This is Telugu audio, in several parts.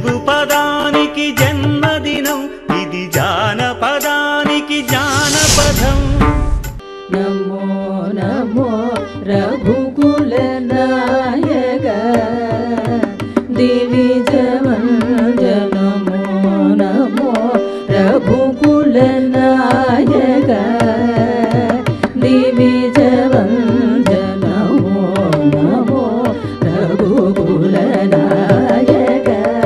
తెలుగు పదానికి జన్మదినం, ఇది జానపదానికి జానపదం. నమో నమో రఘుకుల నాయక దివిజవంజన, నమో నమో రఘుకుల నాయక దివిజవంజన, నమో నమో రఘుకుల నాయక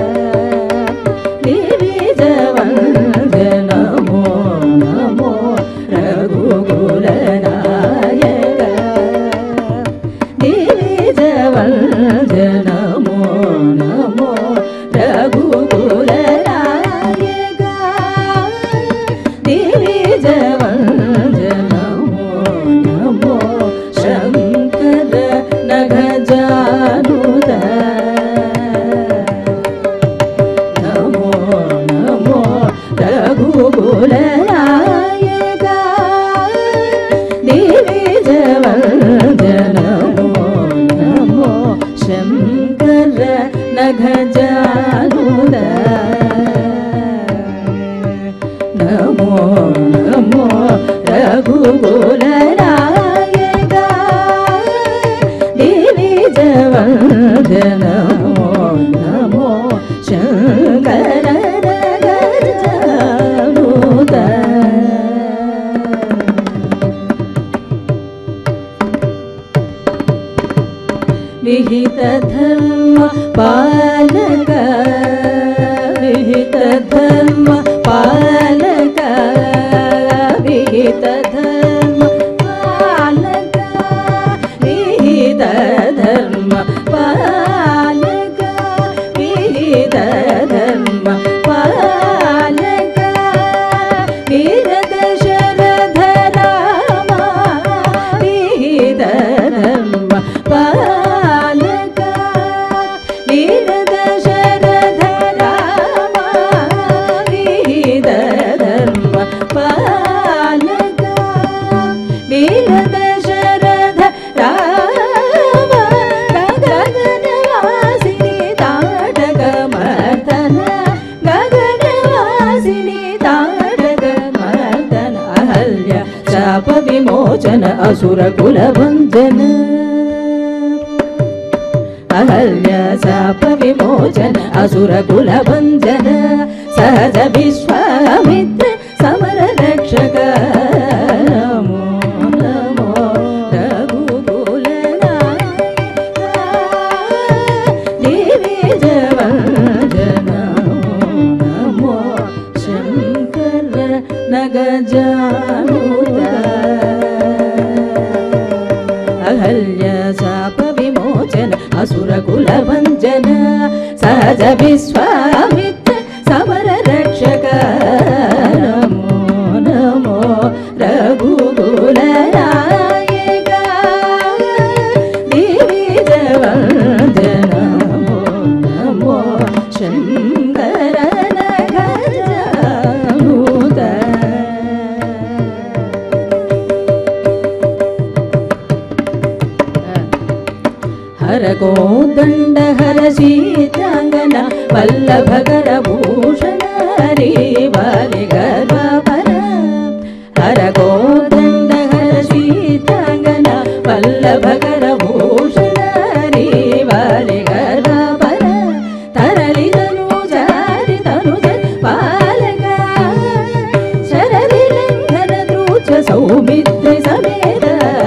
దివిజవంజన, నమో నమో రఘుకుల నాయక దివిజవంజన, నమో నమో రఘుకుల నాయక దివిజవంజన, నమో నమో శంకర నగజానుత, నమో నమో రఘుకుల నాయక దివిజవంజన, నమో నమో శంకర నగజానుత, నమో నమో రఘుకుల నాయక దివిజవంజన, నమో నమో శంకర నగజానుత. విహిత ధర్మ పాలక, విహిత ధర్మ పాలక, విహిత ధర్మ పాలక, విహిత ధర్మ పాలక, విహిత ధర్మ పాలక, వీర దశరథ రామ, విహిత ధర్మ పాలక, వీర దశరథ రామ, విహిత ధర్మ పాలక, వీర దశరథ రామ, గగనవాసిని తాటక మర్దన, గగనవాసిని తాటక మర్దన, అహల్య శాప విమోచన అసుర కుల వంచన, అహల్య శాప విమోచన అసుర కుల వంచన, సహజ విశ్వామిత్ర సమర రక్షక, నమో నమో రఘుకుల నాయక దివిజవంజన, నమో శంకర నగజానుత, అహల్య శాప విమోచన అసుర కుల వంచన, సహజ విశ్వామిత్ర సమర రక్షక, నమో నమో రఘుకుల నాయక దివిజవంజన, నమో నమో శంకర నగజానుత. హర కోదండ హర సీతాంగన వల్లభకర భూషణ హరి వాలి గర్వపర, హర కోదండ హర సీతాంగన వల్లభకర భూషణ హరి వాలి గర్వపర, తరలి తనుజారి తనుజ పాలక, శరది లంఘన ద్రుచ సౌమిత్ర సమేత,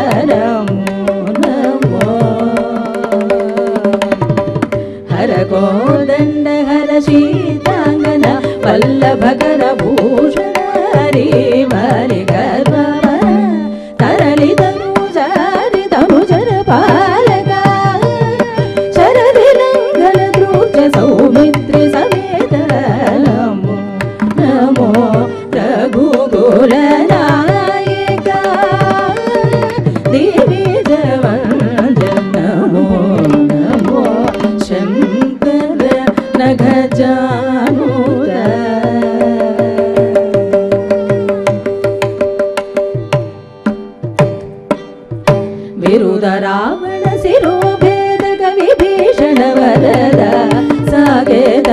హర కోదండ హర సీతాంగన వల్లభకర భూషణ హరి వాలి గర్వపర, తరలి తనుజారి తనుజర పాలక, శరది లంఘన ద్రుచ సౌమిత్ర సమేత, నమో నమో రఘుకుల నాయక దివిజవంజన, నమో నమో శంకర నగజానుత.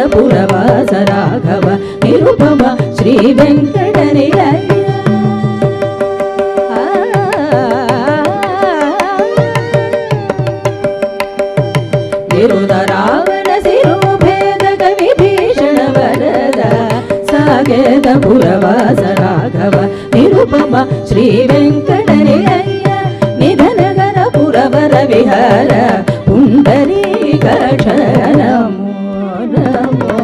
పురవాస రాఘవ నిరుపమ శ్రీ వెంకట నిలయ విరుద రావణ శిరోభేదక విభీషణ వరద సాగేత పురవాస రాఘవ నిరుపమ శ్రీ వెంకట నిలయ నిధనగర పురవర విహార పుండరీకాక్ష నమో నమో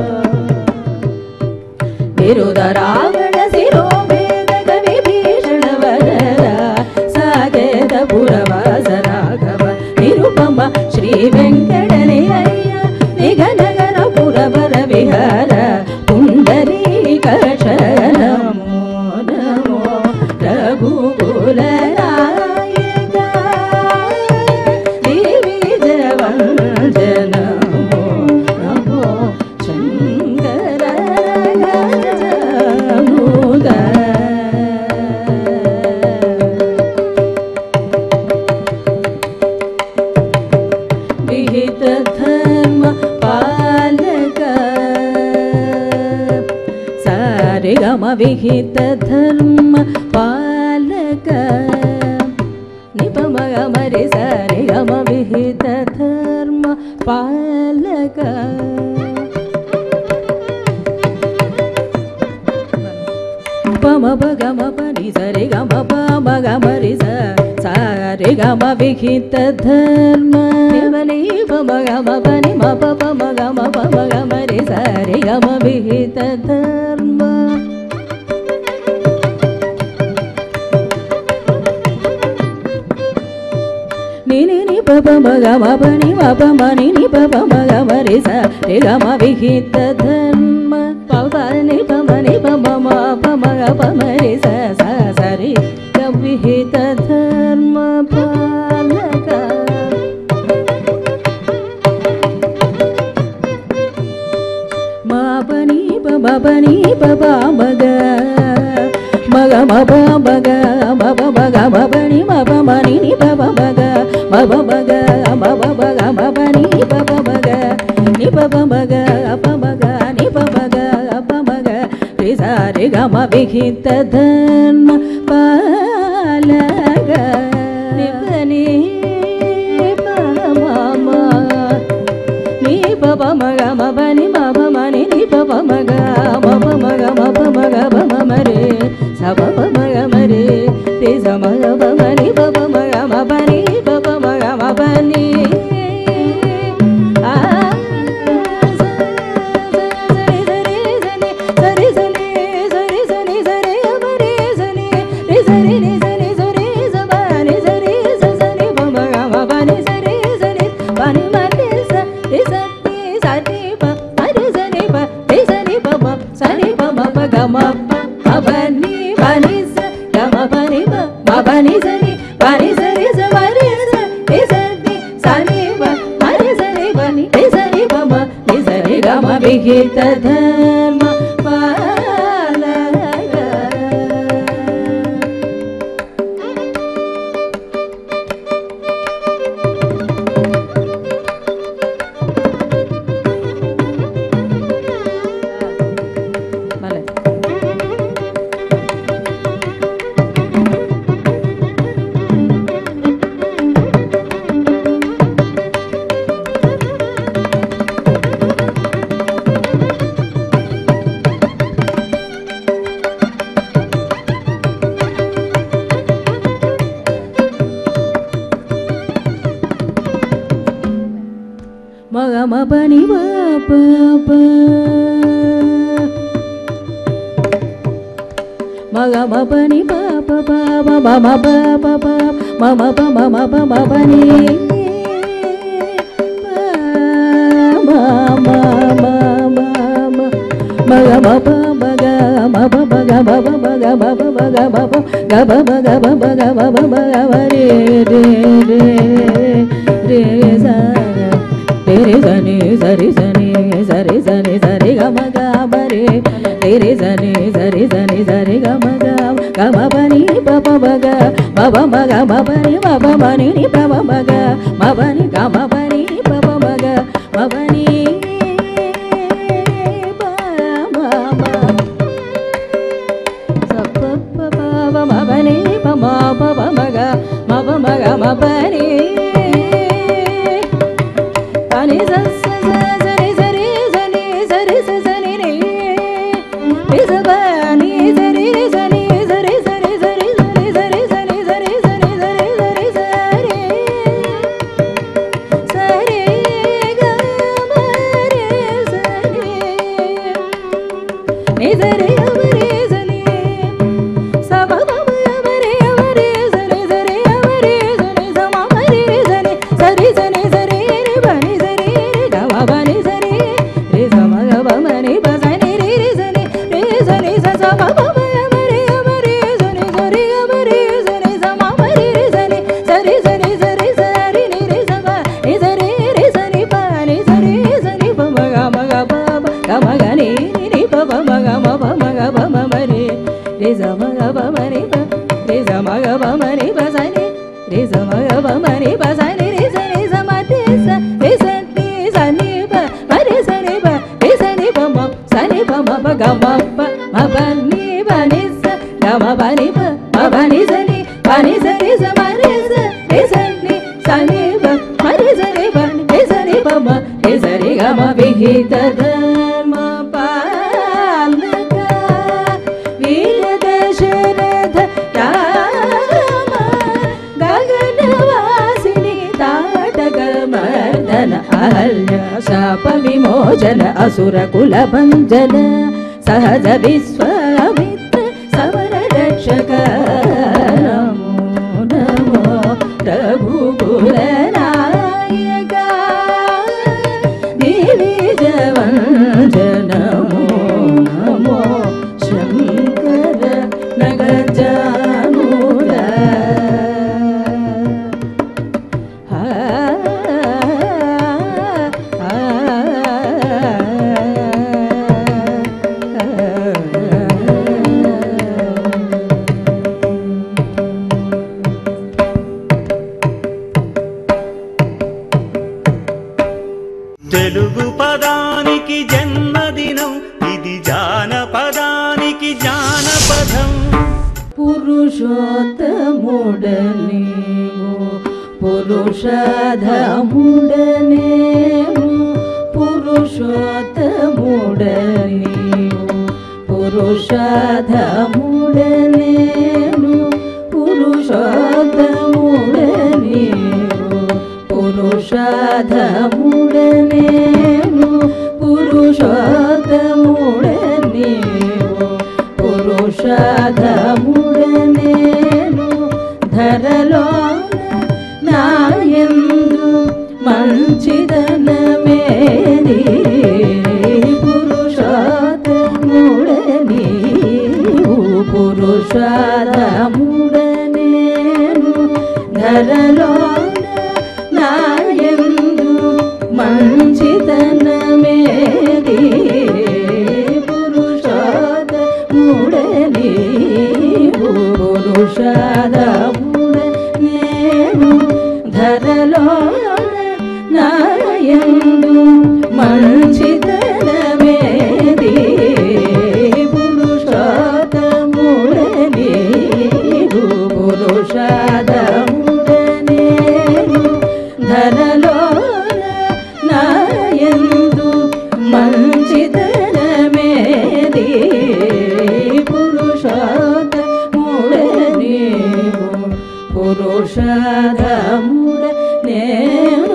విరుద రావణ శిరోభేదక విభీషణ వరద సాగేత పురవాస రాఘవ నిరుపమ శ్రీ వెంకట నిలయ నిఘనగర పురవర విహార పుండరీకాక్ష నమో నమో రఘుకుల నాయక దివిజయవందన నమో నమో శంకర గజముద విహిత ధర్మ పాలక సారి గమ విహిత ధర్మ పాలక నిపమ గమరి సారి గమ విహిత ధర్మ పాలక పమ గమ పని సరి గమ పమ గమరి సారి గమ విహిత ధర్మ నివని పమ గమ పని మ పమ గమ పమ గమరి సారి గమ విహిత ధర్మ నిని పమ గమ పని మ పమ నిని పమ గమరి సారి గమ విహిత ధర్మ పవని పమ ని పమ మ పమ గమరి సరి విహిత ధర్మ పాలక మాపని పబని పబ మగ మగ మబ మగ మబ మగ మబని మబ మని ని పబ మగ మబ మగ మబ మగ మబని పబ మగ ని పబ మగ అప మగ ని పబ మగ అప మగ రి సారి గమ విహిత ధర్మ పాలక నిపని పమ ని పబ మగ మబని మబ మని ని పబ మగ మబ మగ మబ మగ బమ మరే సబ మగ మరే తే సమ బ మని పబ మగ మబని పబ మగ మబని విహిత ధర్మ పాలక మగమపని పాప మగమపని పాప పాప మమ పాప మమ పమ మమ పని మగ మప మగ మప మగ మప మగ మప మగ మప గబ మగ మప గబ మగ రే రే రే రే సా रे सनी सरी सनी सरी सनी सरी गम गम रे रे सनी सरी सनी सरी गम गम बनी पप मग मब मग मबनी मब मनी नि पप मग मबनी गम बनी पप मग मबनी ni pa sa ni re re sa ni sa sa ma pa ma ma re sa ni sa re ma re sa ni sa ma ma re sa ni sa re sa ni sa re sa re ni re sa pa ni sa re sa ni pa ni sa re sa ni pa ma ga pa ga ma ga ni ni pa pa ma ga ma pa ma ma re sa ma ga pa ma ni pa re sa ma ga pa ma ni pa sa ni re sa ma ga pa ma ni pa sa ni re sa ma re sa ni sa ni pa ma re sa ni pa re sa ni pa ma sa ni pa ma pa ga ma pa ni sa ga ma pa ni sa ni pa ni sa re sa ma re sa ni sa ni pa ma re sa ni pa ma re sa re ga ma vihita dharma palaka veera dasharatha rama gaganavasini tataka mardana ahalya shapa vimojana asura kula bhanjana sahaja viswamitra samara rakshaka namo namo raghukula nayaka namo namo shankara nagajanula Telugu పదానికి జన్మదినం ఇది జానపదానికి జానపదం పురుషోత్తముడనేమో పురుషాధముడనేమో పురుషోత్తముడనేమో పురుషాధముడనేమో పురుషోత్తముడనేమో పురుషాధముడనేమో పురుషోత్తముడనేమో పురుషాధముడనేమో ధరలోన నాయందు మంచిదనమేది పురుషోత్తముడనేమో పురుషాధముడనేమో ధరలోన నాయందు మంచితనమేది పురుషోత్తముడనేమో పురుషాధముడనేమో ధరలోన నాయందు మంచితనమేది పురుషోత్తముడనేమో పురుషాధముడనేమో ధరలోన నాయందు మంచితనమేది పురుషోత్తముడనేమో పురుషాధముడనేమో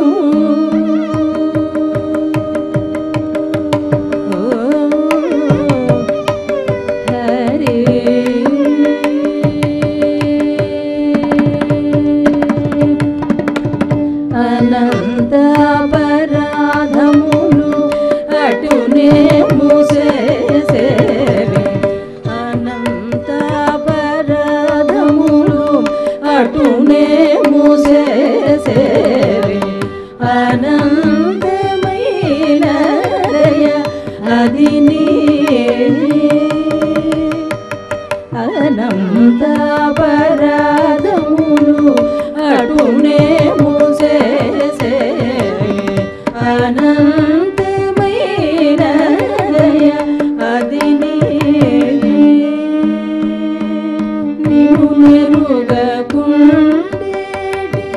అనంతాపరాధములు అటునే మూసేసేవి అనంతాపరాధములు అటునే మూసేసేవి అనంతమైన దయ అది అనంతాపరాధములు అటునే అనంతమైన దయ అది నీవు నెరుగకుండేటి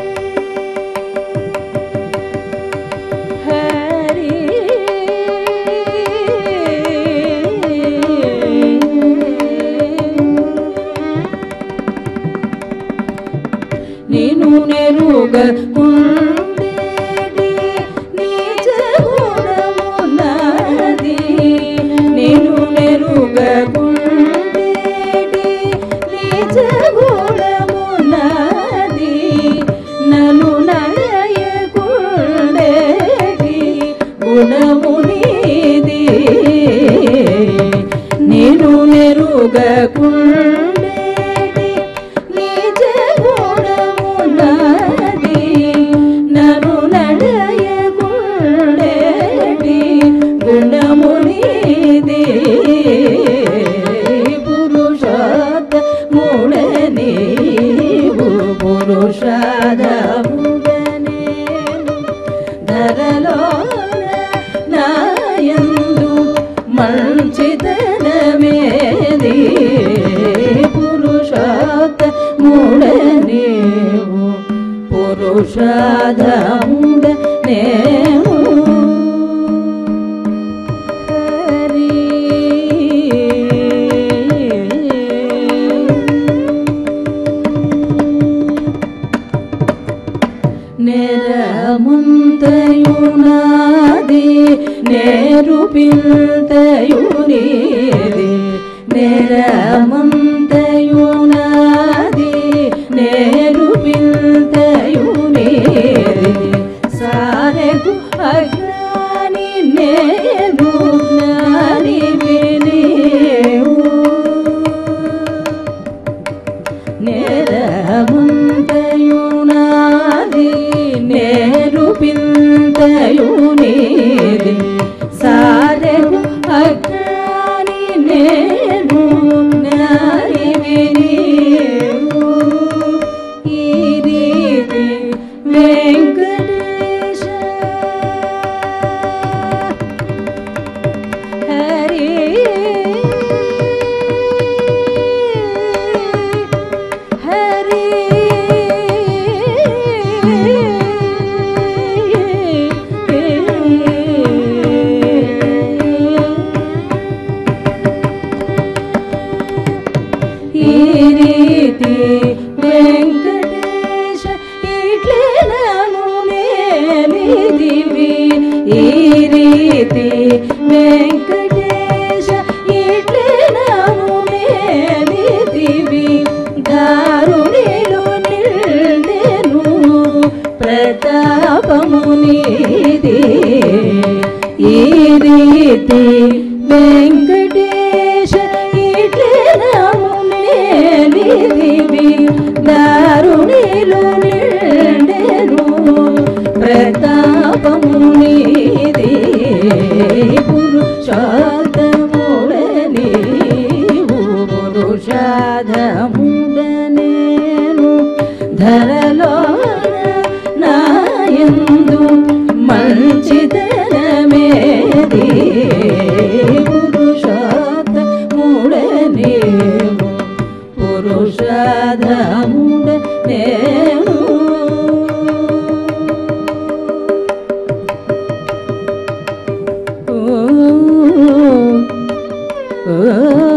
హరి నేను నెరుగకుండేటి నీచ గుణమున్నది నేను నెరుగకుండేటి నీచ గుణమున్నది నన్ను నయకుండేటి గుణమునిది మంచితనమేది పురుషోత్తముడ నీవు పురుషోత్తముడ నేను నెరముంతయునాది నేరుపింతయునిది నెరముంతయునాది నేరుపింతయునిది సారెకు అజ్ఞాని నేను జ్ఞాని వినేవు నెరముంతయునాది నేరుపింతయునిది సారెకు అజ్ఞాని నేను జ్ఞాని వినేవు ఈ రీతి వెంకటేశ హరి హరి ఈ రీతి వెంకటేశ ఇట్లే నను నేనిదివి ఈ రీతి వెంకటేశ ఇట్లే నను నేనిదివి దారునిలో నిండెను ప్రతాపము నీది ఈ రీతి వెంకటేశ ఇట్లే నను నేనిదివి దారునిలో నిండెను ప్రతాపము నీది పురుషోత్తముడ నీవు పురుషోత్తముడ నేను ధరలో నాయందు మంచితనమేది పురుషోత్తముడ నీవు పురుషోత్తముడ నేను ఓ